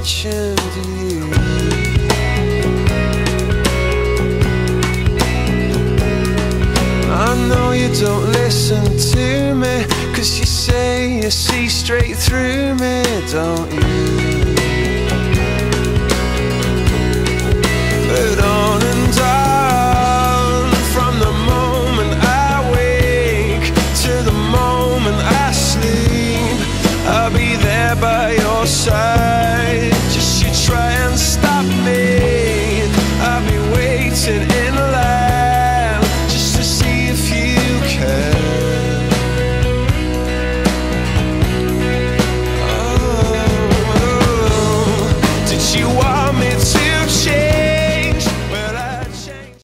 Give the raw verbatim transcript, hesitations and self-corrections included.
mentioned you. I know you don't listen to me, 'cause you say you see straight through me, don't